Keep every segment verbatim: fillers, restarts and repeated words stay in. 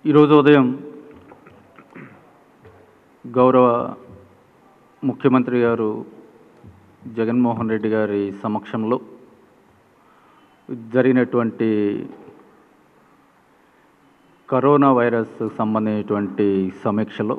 ఈరోజు ఉదయం గౌరవ ముఖ్యమంత్రి గారు జగన్మోహన్ రెడ్డి గారి సమక్షంలో జరిగినటువంటి కరోనా వైరస్ సంబంధించినటువంటి సమీక్షలో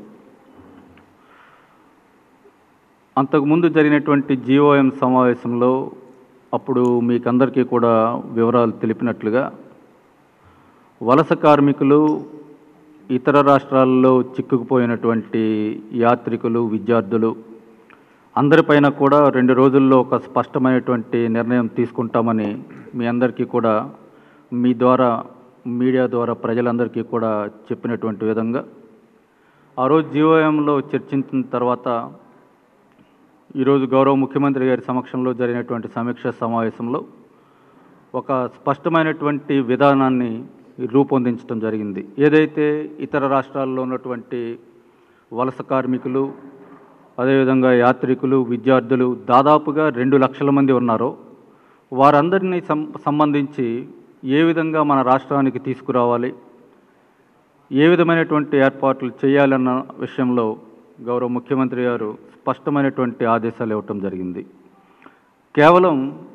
అంతకుముందు జరిగినటువంటి జీఓఎం సమావేశంలో అప్పుడు మీకందరికీ కూడా వివరాలు తెలిపినట్లుగా వలస కార్మికులు ఇతర రాష్ట్రాల్లో చిక్కుకుపోయినటువంటి యాత్రికులు విద్యార్థులు అందరిపైన కూడా రెండు రోజుల్లో ఒక స్పష్టమైనటువంటి నిర్ణయం తీసుకుంటామని మీ అందరికీ కూడా మీ ద్వారా మీడియా ద్వారా ప్రజలందరికీ కూడా చెప్పినటువంటి విధంగా ఆ రోజు జీఓఎంలో చర్చించిన తర్వాత ఈరోజు గౌరవ ముఖ్యమంత్రి గారి సమక్షంలో జరిగినటువంటి సమీక్ష సమావేశంలో ఒక స్పష్టమైనటువంటి విధానాన్ని రూపొందించడం జరిగింది. ఏదైతే ఇతర రాష్ట్రాల్లో ఉన్నటువంటి వలస కార్మికులు అదేవిధంగా యాత్రికులు విద్యార్థులు దాదాపుగా రెండు లక్షల మంది ఉన్నారో వారందరినీ సం సంబంధించి ఏ విధంగా మన రాష్ట్రానికి తీసుకురావాలి, ఏ విధమైనటువంటి ఏర్పాట్లు చేయాలన్న విషయంలో గౌరవ ముఖ్యమంత్రి గారు స్పష్టమైనటువంటి ఆదేశాలు ఇవ్వటం జరిగింది. కేవలం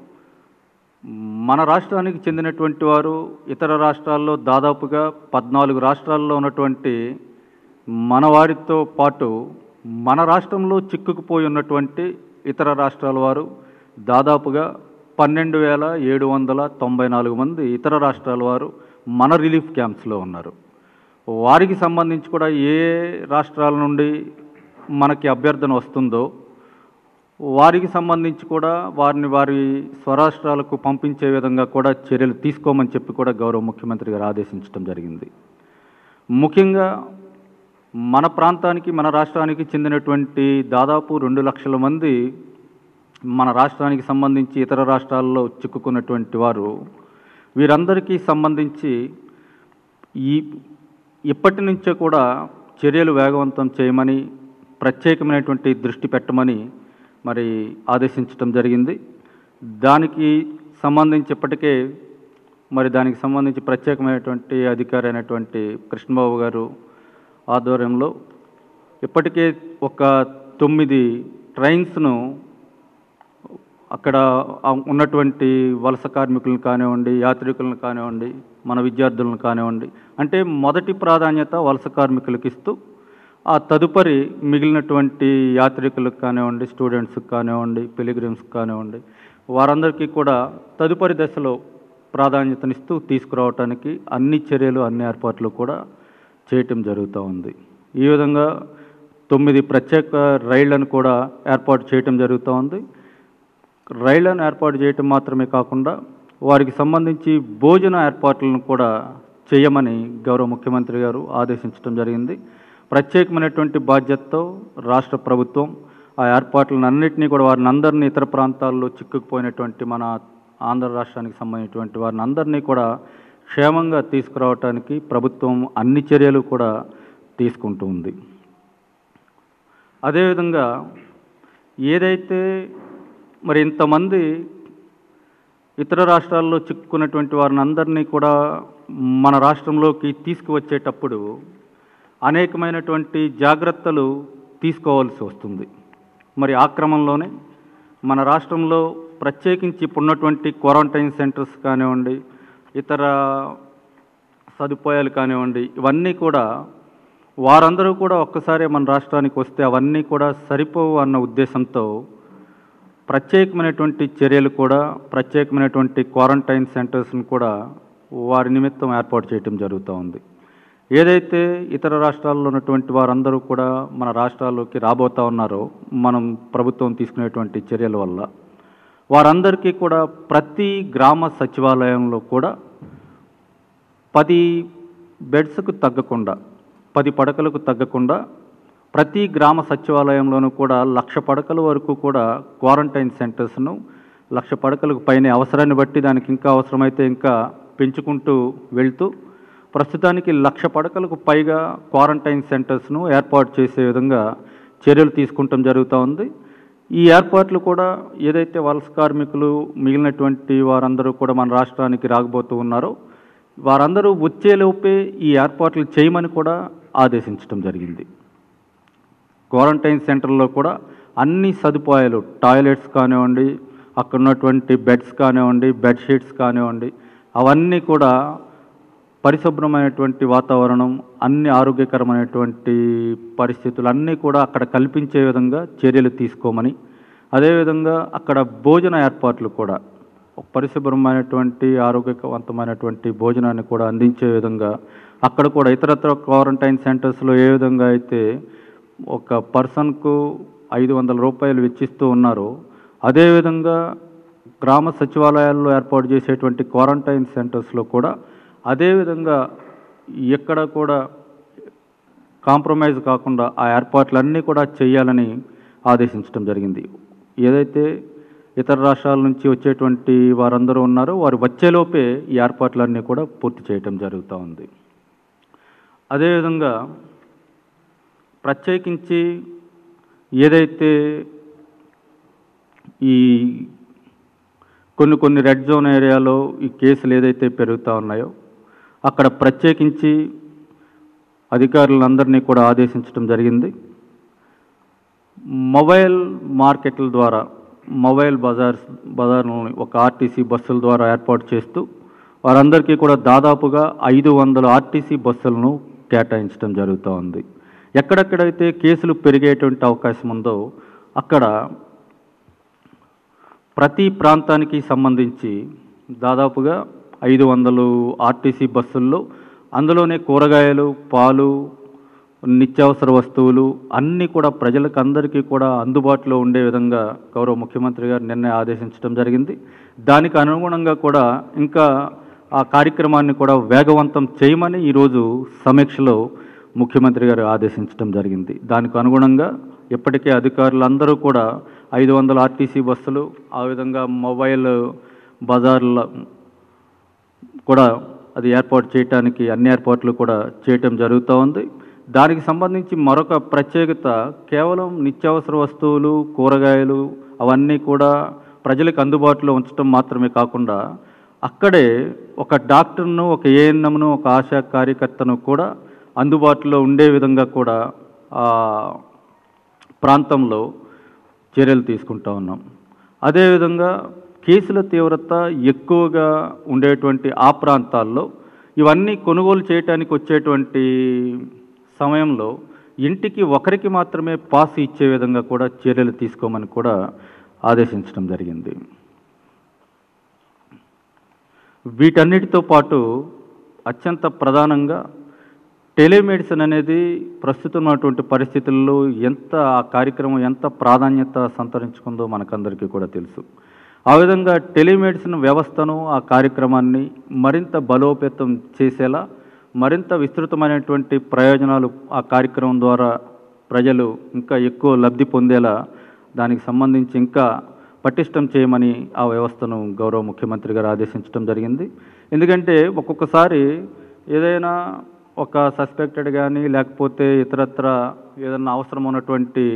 మన రాష్ట్రానికి చెందినటువంటి వారు ఇతర రాష్ట్రాల్లో దాదాపుగా పద్నాలుగు రాష్ట్రాల్లో ఉన్నటువంటి మన వారితో పాటు మన రాష్ట్రంలో చిక్కుకుపోయి ఉన్నటువంటి ఇతర రాష్ట్రాల వారు దాదాపుగా పన్నెండు వేల ఏడు వందల తొంభై నాలుగు మంది ఇతర రాష్ట్రాల వారు మన రిలీఫ్ క్యాంప్స్లో ఉన్నారు. వారికి సంబంధించి కూడా ఏ రాష్ట్రాల నుండి మనకి అభ్యర్థన వస్తుందో వారికి సంబంధించి కూడా వారిని వారి స్వరాష్ట్రాలకు పంపించే విధంగా కూడా చర్యలు తీసుకోమని చెప్పి కూడా గౌరవ ముఖ్యమంత్రి గారు ఆదేశించడం జరిగింది. ముఖ్యంగా మన ప్రాంతానికి మన రాష్ట్రానికి చెందినటువంటి దాదాపు రెండు లక్షల మంది మన రాష్ట్రానికి సంబంధించి ఇతర రాష్ట్రాల్లో చిక్కుకున్నటువంటి వారు వీరందరికీ సంబంధించి ఈ ఇప్పటి నుంచే కూడా చర్యలు వేగవంతం చేయమని ప్రత్యేకమైనటువంటి దృష్టి పెట్టమని మరి ఆదేశించడం జరిగింది. దానికి సంబంధించి ఇప్పటికే మరి దానికి సంబంధించి ప్రత్యేకమైనటువంటి అధికారి అయినటువంటి కృష్ణబాబు గారు ఆధ్వర్యంలో ఇప్పటికే ఒక తొమ్మిది ట్రైన్స్ను అక్కడ ఉన్నటువంటి వలస కార్మికులను కానివ్వండి, యాత్రికులను కానివ్వండి, మన విద్యార్థులను కానివ్వండి, అంటే మొదటి ప్రాధాన్యత వలస కార్మికులకు ఇస్తూ ఆ తదుపరి మిగిలినటువంటి యాత్రికులకు కానివ్వండి, స్టూడెంట్స్కి కానివ్వండి, పిలిగ్రిమ్స్కి కానివ్వండి, వారందరికీ కూడా తదుపరి దశలో ప్రాధాన్యతనిస్తూ తీసుకురావడానికి అన్ని చర్యలు అన్ని ఏర్పాట్లు కూడా చేయటం జరుగుతూ ఉంది. ఈ విధంగా తొమ్మిది ప్రత్యేక రైళ్లను కూడా ఏర్పాటు చేయటం జరుగుతూ ఉంది. రైళ్లను ఏర్పాటు చేయటం మాత్రమే కాకుండా వారికి సంబంధించి భోజన ఏర్పాట్లను కూడా చేయమని గౌరవ ముఖ్యమంత్రి గారు ఆదేశించడం జరిగింది. ప్రత్యేకమైనటువంటి బాధ్యతతో రాష్ట్ర ప్రభుత్వం ఆ ఏర్పాట్లను అన్నింటినీ కూడా వారిని అందరినీ ఇతర ప్రాంతాల్లో చిక్కుకుపోయినటువంటి మన ఆంధ్ర రాష్ట్రానికి సంబంధించినటువంటి వారిని అందరినీ కూడా క్షేమంగా తీసుకురావడానికి ప్రభుత్వం అన్ని చర్యలు కూడా తీసుకుంటూ ఉంది. అదేవిధంగా ఏదైతే మరి ఇంతమంది ఇతర రాష్ట్రాల్లో చిక్కుకున్నటువంటి వారిని అందరినీ కూడా మన రాష్ట్రంలోకి తీసుకువచ్చేటప్పుడు అనేకమైనటువంటి జాగ్రత్తలు తీసుకోవాల్సి వస్తుంది. మరి ఆ క్రమంలోనే మన రాష్ట్రంలో ప్రత్యేకించి ఇప్పుడున్నటువంటి క్వారంటైన్ సెంటర్స్ కానివ్వండి, ఇతర సదుపాయాలు కానివ్వండి, ఇవన్నీ కూడా వారందరూ కూడా ఒక్కసారి మన రాష్ట్రానికి వస్తే అవన్నీ కూడా సరిపోవు అన్న ఉద్దేశంతో ప్రత్యేకమైనటువంటి చర్యలు కూడా ప్రత్యేకమైనటువంటి క్వారంటైన్ సెంటర్స్ని కూడా వారి నిమిత్తం ఏర్పాటు చేయటం జరుగుతూ ఉంది. ఏదైతే ఇతర రాష్ట్రాల్లో ఉన్నటువంటి వారందరూ కూడా మన రాష్ట్రాల్లోకి రాబోతూ ఉన్నారో మనం ప్రభుత్వం తీసుకునేటువంటి చర్యల వల్ల వారందరికీ కూడా ప్రతి గ్రామ సచివాలయంలో కూడా పది బెడ్స్కు తగ్గకుండా పది పడకలకు తగ్గకుండా ప్రతి గ్రామ సచివాలయంలోనూ కూడా లక్ష పడకల వరకు కూడా క్వారంటైన్ సెంటర్స్ను లక్ష పడకలకు పైన అవసరాన్ని బట్టి దానికి ఇంకా అవసరమైతే ఇంకా పెంచుకుంటూ వెళ్తూ ప్రస్తుతానికి లక్ష పడకలకు పైగా క్వారంటైన్ సెంటర్స్ను ఏర్పాటు చేసే విధంగా చర్యలు తీసుకుంటాం జరుగుతూ ఉంది. ఈ ఏర్పాట్లు కూడా ఏదైతే వలస కార్మికులు మిగిలినటువంటి వారందరూ కూడా మన రాష్ట్రానికి రాకపోతూ ఉన్నారో వారందరూ వచ్చేలోపే ఈ ఏర్పాట్లు చేయమని కూడా ఆదేశించడం జరిగింది. క్వారంటైన్ సెంటర్లో కూడా అన్ని సదుపాయాలు, టాయిలెట్స్ కానివ్వండి, అక్కడ ఉన్నటువంటి బెడ్స్ కానివ్వండి, బెడ్షీట్స్ కానివ్వండి, అవన్నీ కూడా పరిశుభ్రమైనటువంటి వాతావరణం, అన్ని ఆరోగ్యకరమైనటువంటి పరిస్థితులు అన్నీ కూడా అక్కడ కల్పించే విధంగా చర్యలు తీసుకోమని, అదేవిధంగా అక్కడ భోజన ఏర్పాట్లు కూడా పరిశుభ్రమైనటువంటి ఆరోగ్యవంతమైనటువంటి భోజనాన్ని కూడా అందించే విధంగా అక్కడ కూడా ఇతరత్ర క్వారంటైన్ సెంటర్స్లో ఏ విధంగా అయితే ఒక పర్సన్కు ఐదు వందల రూపాయలు వెచ్చిస్తూ ఉన్నారో, అదేవిధంగా గ్రామ సచివాలయాల్లో ఏర్పాటు చేసేటువంటి క్వారంటైన్ సెంటర్స్లో కూడా అదేవిధంగా ఎక్కడ కూడా కాంప్రమైజ్ కాకుండా ఆ ఏర్పాట్లన్నీ కూడా చేయాలని ఆదేశించడం జరిగింది. ఏదైతే ఇతర రాష్ట్రాల నుంచి వచ్చేటువంటి వారందరూ ఉన్నారో వారు వచ్చేలోపే ఈ ఏర్పాట్లన్నీ కూడా పూర్తి చేయటం జరుగుతూ ఉంది. అదేవిధంగా ప్రత్యేకించి ఏదైతే ఈ కొన్ని కొన్ని రెడ్ జోన్ ఏరియాలో ఈ కేసులు ఏదైతే పెరుగుతూ ఉన్నాయో అక్కడ ప్రత్యేకించి అధికారులందరినీ కూడా ఆదేశించడం జరిగింది. మొబైల్ మార్కెట్ల ద్వారా మొబైల్ బజార్స్ బజార్ను ఒక ఆర్టీసీ బస్సుల ద్వారా ఏర్పాటు చేస్తూ వారందరికీ కూడా దాదాపుగా ఐదు వందల ఆర్టీసీ బస్సులను కేటాయించడం జరుగుతూ ఉంది. ఎక్కడెక్కడైతే కేసులు పెరిగేటువంటి అవకాశం ఉందో అక్కడ ప్రతి ప్రాంతానికి సంబంధించి దాదాపుగా ఐదు వందలు ఆర్టీసీ బస్సుల్లో అందులోనే కూరగాయలు, పాలు, నిత్యావసర వస్తువులు అన్నీ కూడా ప్రజలకు అందరికీ కూడా అందుబాటులో ఉండే విధంగా గౌరవ ముఖ్యమంత్రి గారు నిన్నే ఆదేశించడం జరిగింది. దానికి అనుగుణంగా కూడా ఇంకా ఆ కార్యక్రమాన్ని కూడా వేగవంతం చేయమని ఈరోజు సమీక్షలో ముఖ్యమంత్రి గారు ఆదేశించడం జరిగింది. దానికి అనుగుణంగా ఇప్పటికే అధికారులందరూ కూడా ఐదు వందల ఆర్టీసీ బస్సులు, ఆ విధంగా మొబైల్ బజార్ల కూడా అది ఏర్పాటు చేయడానికి అన్ని ఏర్పాట్లు కూడా చేయటం జరుగుతూ ఉంది. దానికి సంబంధించి మరొక ప్రత్యేకత కేవలం నిత్యావసర వస్తువులు, కూరగాయలు అవన్నీ కూడా ప్రజలకు అందుబాటులో ఉంచడం మాత్రమే కాకుండా అక్కడే ఒక డాక్టర్ను, ఒక ఏఎన్ఎంను, ఒక ఆశా కార్యకర్తను కూడా అందుబాటులో ఉండే విధంగా కూడా ఆ ప్రాంతంలో చర్యలు తీసుకుంటూ ఉన్నాం. అదేవిధంగా కేసుల తీవ్రత ఎక్కువగా ఉండేటువంటి ఆ ప్రాంతాల్లో ఇవన్నీ కొనుగోలు చేయడానికి వచ్చేటువంటి సమయంలో ఇంటికి ఒకరికి మాత్రమే పాస్ ఇచ్చే విధంగా కూడా చర్యలు తీసుకోమని కూడా ఆదేశించడం జరిగింది. వీటన్నిటితో పాటు అత్యంత ప్రధానంగా టెలిమెడిసిన్ అనేది ప్రస్తుతం ఉన్నటువంటి పరిస్థితుల్లో ఎంత ఆ కార్యక్రమం ఎంత ప్రాధాన్యత సంతరించుకుందో మనకందరికీ కూడా తెలుసు. ఆ విధంగా టెలిమెడిసిన్ వ్యవస్థను, ఆ కార్యక్రమాన్ని మరింత బలోపేతం చేసేలా మరింత విస్తృతమైనటువంటి ప్రయోజనాలు ఆ కార్యక్రమం ద్వారా ప్రజలు ఇంకా ఎక్కువ లబ్ధి పొందేలా దానికి సంబంధించి ఇంకా పటిష్టం చేయమని ఆ వ్యవస్థను గౌరవ ముఖ్యమంత్రి గారు ఆదేశించడం జరిగింది. ఎందుకంటే ఒక్కొక్కసారి ఏదైనా ఒక సస్పెక్టెడ్ కానీ లేకపోతే ఇతరత్ర ఏదైనా అవసరం ఉన్నటువంటి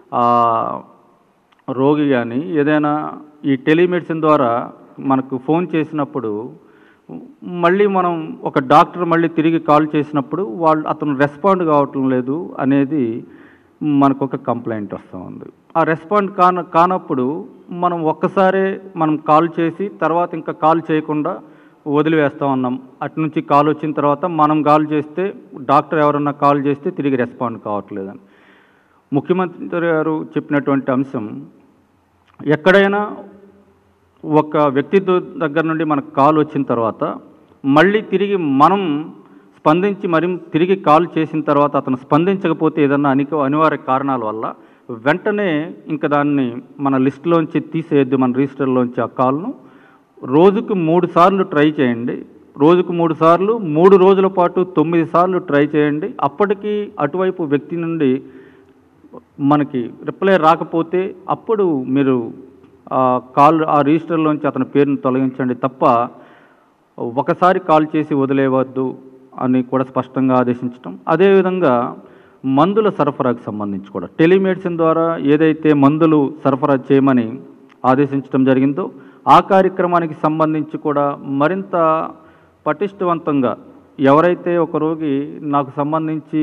రోగి కానీ ఏదైనా ఈ టెలిమెడిసిన్ ద్వారా మనకు ఫోన్ చేసినప్పుడు మళ్ళీ మనం ఒక డాక్టర్ మళ్ళీ తిరిగి కాల్ చేసినప్పుడు వాళ్ళు అతను రెస్పాండ్ కావటం లేదు అనేది మనకు ఒక కంప్లైంట్ వస్తూ ఉంది. ఆ రెస్పాండ్ కాన కానప్పుడు మనం ఒక్కసారే మనం కాల్ చేసి తర్వాత ఇంకా కాల్ చేయకుండా వదిలివేస్తూ ఉన్నాం. అటు నుంచి కాల్ వచ్చిన తర్వాత మనం కాల్ చేస్తే డాక్టర్ ఎవరన్నా కాల్ చేస్తే తిరిగి రెస్పాండ్ కావట్లేదని ముఖ్యమంత్రి గారు చెప్పినటువంటి అంశం, ఎక్కడైనా ఒక వ్యక్తి దగ్గర నుండి మనకు కాల్ వచ్చిన తర్వాత మళ్ళీ తిరిగి మనం స్పందించి మరి తిరిగి కాల్ చేసిన తర్వాత అతను స్పందించకపోతే ఏదన్నా అనిక అనివార్య కారణాల వల్ల వెంటనే ఇంకా దాన్ని మన లిస్టులోంచి తీసేయద్దు, మన రిజిస్టర్లోంచి ఆ కాల్ను రోజుకు మూడు సార్లు ట్రై చేయండి. రోజుకు మూడు సార్లు మూడు రోజుల పాటు తొమ్మిది సార్లు ట్రై చేయండి. అప్పటికి అటువైపు వ్యక్తి నుండి మనకి రిప్లై రాకపోతే అప్పుడు మీరు ఆ కాల్ ఆ రిజిస్టర్లోంచి అతని పేరును తొలగించండి తప్ప ఒకసారి కాల్ చేసి వదిలేవద్దు అని కూడా స్పష్టంగా ఆదేశించడం. అదేవిధంగా మందుల సరఫరాకు సంబంధించి కూడా టెలిమెడిసిన్ ద్వారా ఏదైతే మందులు సరఫరా చేయమని ఆదేశించడం జరిగిందో ఆ కార్యక్రమానికి సంబంధించి కూడా మరింత పటిష్టవంతంగా ఎవరైతే ఒక రోగి నాకు సంబంధించి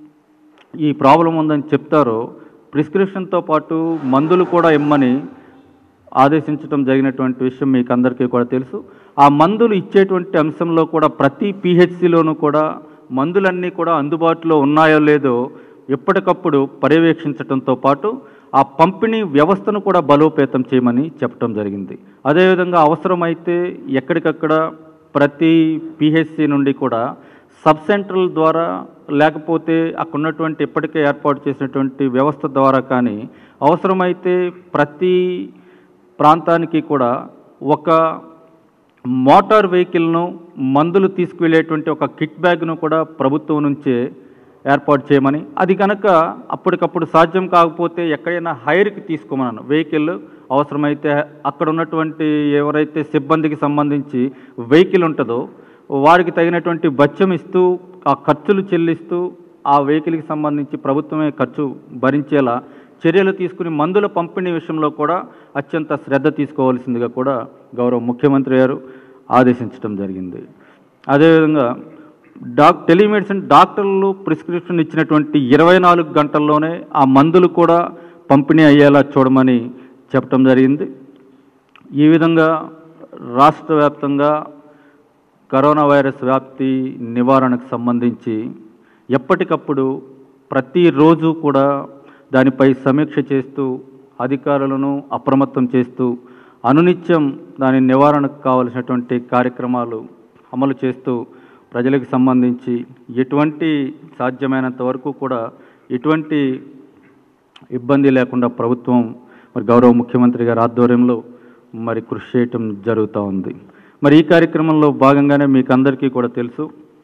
ఈ ప్రాబ్లం ఉందని చెప్తారో ప్రిస్క్రిప్షన్తో పాటు మందులు కూడా ఇమ్మని ఆదేశించడం జరిగినటువంటి విషయం మీకు అందరికీ కూడా తెలుసు. ఆ మందులు ఇచ్చేటువంటి అంశంలో కూడా ప్రతి పిహెచ్సిలోనూ కూడా మందులన్నీ కూడా అందుబాటులో ఉన్నాయో లేదో ఎప్పటికప్పుడు పర్యవేక్షించడంతో పాటు ఆ పంపిణీ వ్యవస్థను కూడా బలోపేతం చేయమని చెప్పడం జరిగింది. అదేవిధంగా అవసరమైతే ఎక్కడికక్కడ ప్రతి పిహెచ్సి నుండి కూడా సబ్ సెంటర్ల ద్వారా లేకపోతే అక్కడ ఉన్నటువంటి ఇప్పటికే ఏర్పాటు చేసినటువంటి వ్యవస్థ ద్వారా కానీ అవసరమైతే ప్రతి ప్రాంతానికి కూడా ఒక మోటార్ వెహికల్ను మందులు తీసుకువెళ్ళేటువంటి ఒక కిట్ బ్యాగ్ను కూడా ప్రభుత్వం నుంచే ఏర్పాటు చేయమని, అది కనుక అప్పటికప్పుడు సాధ్యం కాకపోతే ఎక్కడైనా హైర్కి తీసుకోమన్నాను వెహికల్ అవసరమైతే అక్కడ ఉన్నటువంటి ఎవరైతే సిబ్బందికి సంబంధించి వెహికల్ ఉంటుందో వారికి తగినటువంటి బత్యం ఇస్తూ ఆ ఖర్చులు చెల్లిస్తూ ఆ వెహికల్కి సంబంధించి ప్రభుత్వమే ఖర్చు భరించేలా చర్యలు తీసుకుని మందుల పంపిణీ విషయంలో కూడా అత్యంత శ్రద్ధ తీసుకోవాల్సిందిగా కూడా గౌరవ ముఖ్యమంత్రి గారు ఆదేశించడం జరిగింది. అదేవిధంగా డాక్ టెలిమెడిసిన్ డాక్టర్లు ప్రిస్క్రిప్షన్ ఇచ్చినటువంటి ఇరవై నాలుగు గంటల్లోనే ఆ మందులు కూడా పంపిణీ అయ్యేలా చూడమని చెప్పడం జరిగింది. ఈ విధంగా రాష్ట్ర వ్యాప్తంగా కరోనా వైరస్ వ్యాప్తి నివారణకు సంబంధించి ఎప్పటికప్పుడు ప్రతిరోజు కూడా దానిపై సమీక్ష చేస్తూ అధికారులను అప్రమత్తం చేస్తూ అనునిత్యం దాని నివారణకు కావలసినటువంటి కార్యక్రమాలు అమలు చేస్తూ ప్రజలకు సంబంధించి ఎటువంటి సాధ్యమైనంత వరకు కూడా ఎటువంటి ఇబ్బంది లేకుండా ప్రభుత్వం మరి గౌరవ ముఖ్యమంత్రి గారి ఆధ్వర్యంలో మరి కృషి చేయటం జరుగుతూ ఉంది. మరి ఈ కార్యక్రమంలో భాగంగానే మీకు అందరికీ కూడా తెలుసు,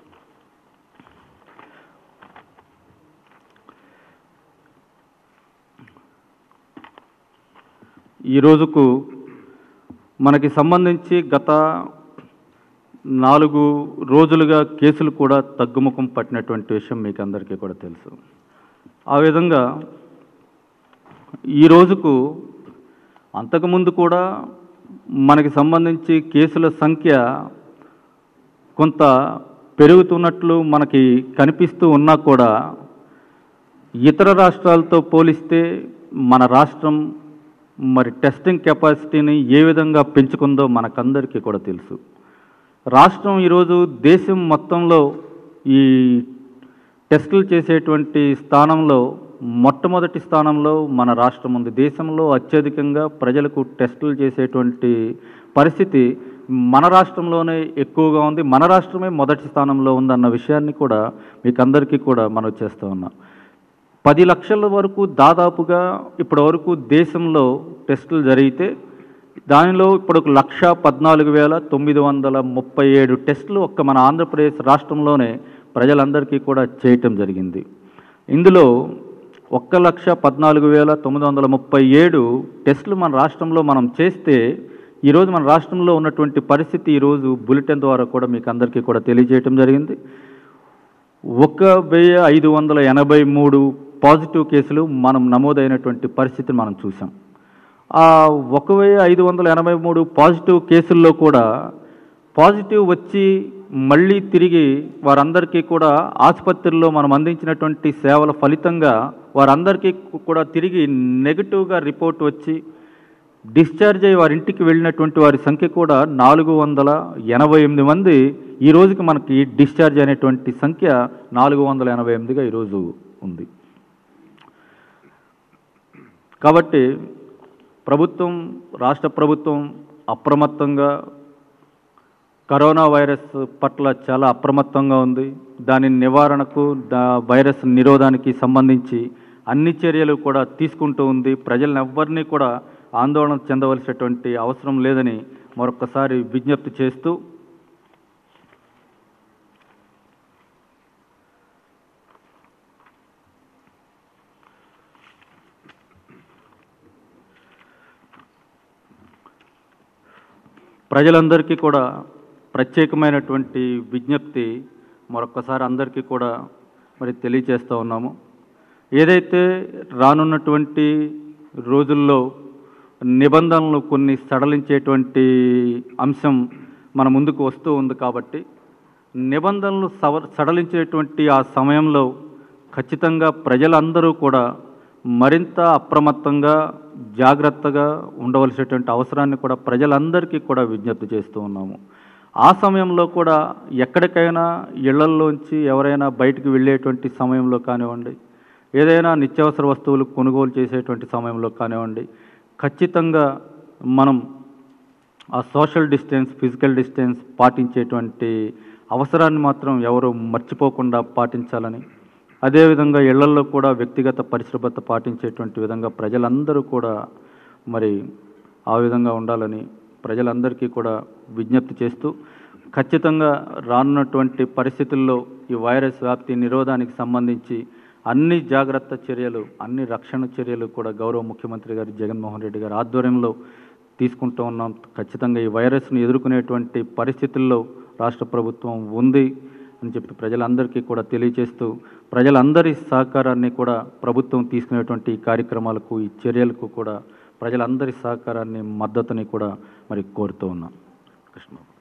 ఈ రోజుకు మనకి సంబంధించి గత నాలుగు రోజులుగా కేసులు కూడా తగ్గుముఖం పట్టినటువంటి విషయం మీకు అందరికీ కూడా తెలుసు. ఆ విధంగా ఈ రోజుకు అంతకుముందు కూడా మనకి సంబంధించి కేసుల సంఖ్య కొంత పెరుగుతున్నట్లు మనకి కనిపిస్తూ ఉన్నా కూడా ఇతర రాష్ట్రాలతో పోలిస్తే మన రాష్ట్రం మరి టెస్టింగ్ కెపాసిటీని ఏ విధంగా పెంచుకుందో మనకందరికీ కూడా తెలుసు. రాష్ట్రం ఈరోజు దేశం మొత్తంలో ఈ టెస్టులు చేసేటువంటి స్థానంలో మొట్టమొదటి స్థానంలో మన రాష్ట్రం ఉంది. దేశంలో అత్యధికంగా ప్రజలకు టెస్టులు చేసేటువంటి పరిస్థితి మన రాష్ట్రంలోనే ఎక్కువగా ఉంది. మన రాష్ట్రమే మొదటి స్థానంలో ఉందన్న విషయాన్ని కూడా మీకు అందరికీ కూడా మనం చేస్తూ ఉన్నాం. పది లక్షల వరకు దాదాపుగా ఇప్పటి వరకు దేశంలో టెస్టులు జరిగితే దానిలో ఇప్పుడు ఒక లక్ష పద్నాలుగు వేల తొమ్మిది వందల ముప్పై ఏడు టెస్టులు ఒక్క మన ఆంధ్రప్రదేశ్ రాష్ట్రంలోనే ప్రజలందరికీ కూడా చేయటం జరిగింది. ఇందులో ఒక్క లక్ష పద్నాలుగు వేల తొమ్మిది వందల ముప్పై ఏడు టెస్టులు మన రాష్ట్రంలో మనం చేస్తే ఈరోజు మన రాష్ట్రంలో ఉన్నటువంటి పరిస్థితి ఈరోజు బులెటిన్ ద్వారా కూడా మీకు అందరికీ కూడా తెలియజేయటం జరిగింది. ఒక వెయ్యి ఐదు వందల ఎనభై మూడు పాజిటివ్ కేసులు మనం నమోదైనటువంటి పరిస్థితిని మనం చూసాం. ఆ ఒక వెయ్యి ఐదు వందల ఎనభై మూడు పాజిటివ్ కేసుల్లో కూడా పాజిటివ్ వచ్చి మళ్ళీ తిరిగి వారందరికీ కూడా ఆసుపత్రుల్లో మనం అందించినటువంటి సేవల ఫలితంగా వారందరికీ కూడా తిరిగి నెగిటివ్గా రిపోర్ట్ వచ్చి డిశ్చార్జ్ అయ్యి వారి ఇంటికి వెళ్ళినటువంటి వారి సంఖ్య కూడా నాలుగు వందల ఎనభై ఎనిమిది మంది ఈ రోజుకి మనకి డిశ్చార్జ్ అయినటువంటి సంఖ్య నాలుగు వందల ఎనభై ఎనిమిదిగా ఈరోజు ఉంది. కాబట్టి ప్రభుత్వం రాష్ట్ర ప్రభుత్వం అప్రమత్తంగా కరోనా వైరస్ పట్ల చాలా అప్రమత్తంగా ఉంది. దాని నివారణకు దా వైరస్ నిరోధానికి సంబంధించి అన్ని చర్యలు కూడా తీసుకుంటూ ఉంది. ప్రజలను ఎవ్వరినీ కూడా ఆందోళన చెందవలసినటువంటి అవసరం లేదని మరొకసారి విజ్ఞప్తి చేస్తూ ప్రజలందరికీ కూడా ప్రత్యేకమైనటువంటి విజ్ఞప్తి మరొకసారి అందరికీ కూడా మరి తెలియజేస్తూ ఉన్నాము. ఏదైతే రానున్నటువంటి రోజుల్లో నిబంధనలు కొన్ని సడలించేటువంటి అంశం మన ముందుకు వస్తూ ఉంది కాబట్టి నిబంధనలు సవ సడలించేటువంటి ఆ సమయంలో ఖచ్చితంగా ప్రజలందరూ కూడా మరింత అప్రమత్తంగా జాగ్రత్తగా ఉండవలసినటువంటి అవసరాన్ని కూడా ప్రజలందరికీ కూడా విజ్ఞప్తి చేస్తూ ఉన్నాము. ఆ సమయంలో కూడా ఎక్కడికైనా ఇళ్లల్లోంచి ఎవరైనా బయటికి వెళ్ళేటువంటి సమయంలో కానివ్వండి, ఏదైనా నిత్యావసర వస్తువులు కొనుగోలు చేసేటువంటి సమయంలో కానివ్వండి, ఖచ్చితంగా మనం ఆ సోషల్ డిస్టెన్స్, ఫిజికల్ డిస్టెన్స్ పాటించేటువంటి అవసరాన్ని మాత్రం ఎవరు మర్చిపోకుండా పాటించాలని, అదేవిధంగా ఇళ్లల్లో కూడా వ్యక్తిగత పరిశుభ్రత పాటించేటువంటి విధంగా ప్రజలందరూ కూడా మరి ఆ విధంగా ఉండాలని ప్రజలందరికీ కూడా విజ్ఞప్తి చేస్తూ, ఖచ్చితంగా రానున్నటువంటి పరిస్థితుల్లో ఈ వైరస్ వ్యాప్తి నిరోధానికి సంబంధించి అన్ని జాగ్రత్త చర్యలు, అన్ని రక్షణ చర్యలు కూడా గౌరవ ముఖ్యమంత్రి గారు జగన్మోహన్ రెడ్డి గారి ఆధ్వర్యంలో తీసుకుంటూ ఉన్నాం. ఖచ్చితంగా ఈ వైరస్ను ఎదుర్కొనేటువంటి పరిస్థితుల్లో రాష్ట్ర ప్రభుత్వం ఉంది అని చెప్పి ప్రజలందరికీ కూడా తెలియజేస్తూ, ప్రజలందరి సహకారాన్ని కూడా ప్రభుత్వం తీసుకునేటువంటి ఈ కార్యక్రమాలకు, ఈ చర్యలకు కూడా ప్రజలందరి సహకారాన్ని, మద్దతుని కూడా మరి కోరుతూ ఉన్నాం. కృష్ణ.